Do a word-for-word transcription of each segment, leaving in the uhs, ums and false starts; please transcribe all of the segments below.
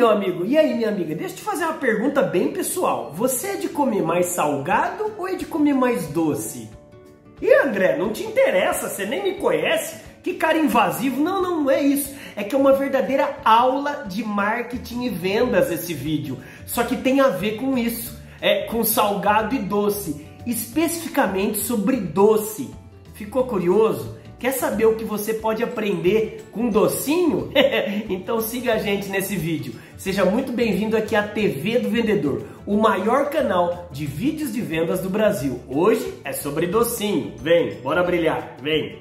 meu amigo? E aí, minha amiga? Deixa eu te fazer uma pergunta bem pessoal. Você é de comer mais salgado ou é de comer mais doce? E André, não te interessa, você nem me conhece? Que cara invasivo. Não, não, não é isso. É que é uma verdadeira aula de marketing e vendas esse vídeo. Só que tem a ver com isso, é, com salgado e doce. Especificamente sobre doce. Ficou curioso? Quer saber o que você pode aprender com docinho? Então siga a gente nesse vídeo. Seja muito bem-vindo aqui à T V do Vendedor, o maior canal de vídeos de vendas do Brasil. Hoje é sobre docinho. Vem, bora brilhar, vem!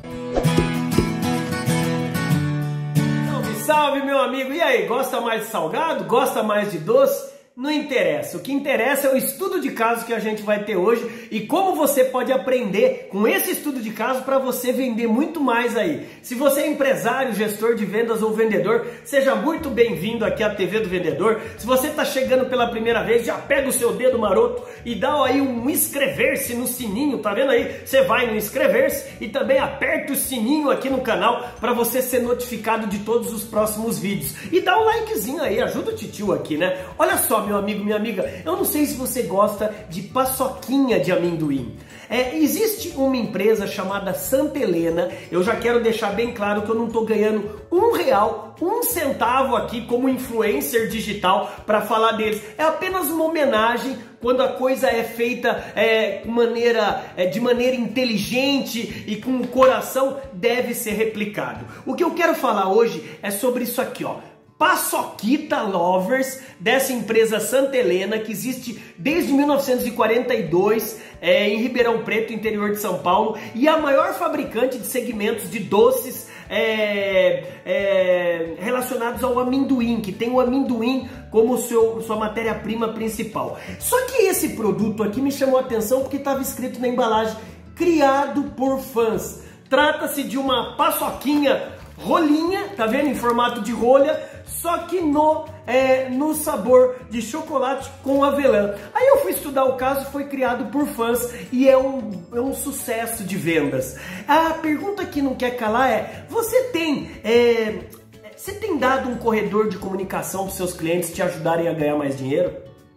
Salve, salve, meu amigo! E aí, gosta mais de salgado? Gosta mais de doce? Não interessa, o que interessa é o estudo de caso que a gente vai ter hoje e como você pode aprender com esse estudo de caso para você vender muito mais aí. Se você é empresário, gestor de vendas ou vendedor, seja muito bem-vindo aqui à T V do Vendedor. Se você está chegando pela primeira vez, já pega o seu dedo maroto e dá aí um inscrever-se no sininho, tá vendo aí? Você vai no inscrever-se e também aperta o sininho aqui no canal para você ser notificado de todos os próximos vídeos. E dá um likezinho aí, ajuda o titio aqui, né? Olha só, meu amigo, minha amiga, eu não sei se você gosta de paçoquinha de amendoim. É, existe uma empresa chamada Santa Helena. Eu já quero deixar bem claro que eu não estou ganhando um real, um centavo aqui como influencer digital para falar deles. É apenas uma homenagem quando a coisa é feita é, maneira, é, de maneira inteligente e com o coração, deve ser replicado. O que eu quero falar hoje é sobre isso aqui, ó. Paçoquita Lovers, dessa empresa Santa Helena, que existe desde mil novecentos e quarenta e dois é, em Ribeirão Preto, interior de São Paulo, e a maior fabricante de segmentos de doces é, é, relacionados ao amendoim, que tem o amendoim como seu, sua matéria-prima principal. Só que esse produto aqui me chamou a atenção porque estava escrito na embalagem, criado por fãs. Trata-se de uma paçoquinha rolinha, tá vendo? Em formato de rolha, só que no, é, no sabor de chocolate com avelã. Aí eu fui estudar o caso, foi criado por fãs e é um, é um sucesso de vendas. A pergunta que não quer calar é, você tem... É, você tem dado um corredor de comunicação para os seus clientes te ajudarem a ganhar mais dinheiro?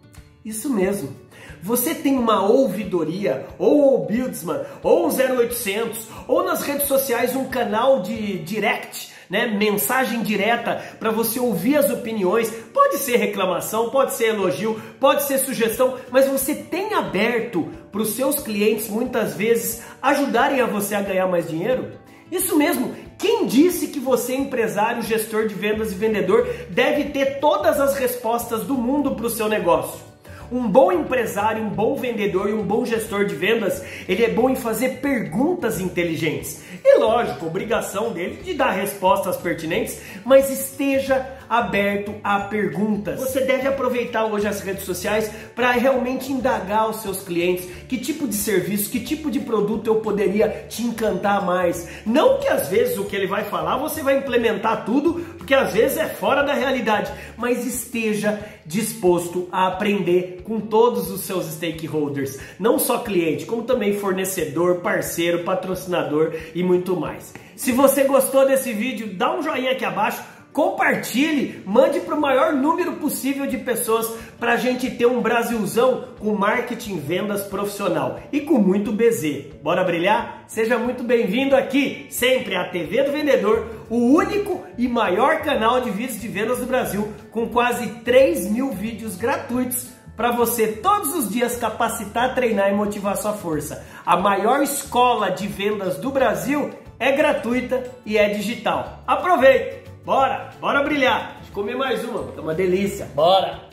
Isso mesmo. Você tem uma ouvidoria, ou o Buildsman, ou o zero oitocentos, ou nas redes sociais um canal de direct, né, mensagem direta para você ouvir as opiniões. Pode ser reclamação, pode ser elogio, pode ser sugestão, mas você tem aberto para os seus clientes muitas vezes ajudarem a você a ganhar mais dinheiro? Isso mesmo. Quem disse que você, empresário, gestor de vendas e vendedor, deve ter todas as respostas do mundo para o seu negócio? Um bom empresário, um bom vendedor e um bom gestor de vendas, ele é bom em fazer perguntas inteligentes. E lógico, obrigação dele de dar respostas pertinentes, mas esteja aberto a perguntas. Você deve aproveitar hoje as redes sociais para realmente indagar os seus clientes que tipo de serviço, que tipo de produto eu poderia te encantar mais. Não que às vezes o que ele vai falar você vai implementar tudo, porque às vezes é fora da realidade, mas esteja disposto a aprender com todos os seus stakeholders, não só cliente, como também fornecedor, parceiro, patrocinador e muito mais. Se você gostou desse vídeo, dá um joinha aqui abaixo, compartilhe, mande para o maior número possível de pessoas para a gente ter um Brasilzão com marketing, vendas profissional e com muito B Z. Bora brilhar? Seja muito bem-vindo aqui, sempre à T V do Vendedor, o único e maior canal de vídeos de vendas do Brasil, com quase três mil vídeos gratuitos para você todos os dias capacitar, treinar e motivar sua força. A maior escola de vendas do Brasil é gratuita e é digital. Aproveite! Bora, bora brilhar. Deixa eu comer mais uma, tá uma delícia. Bora!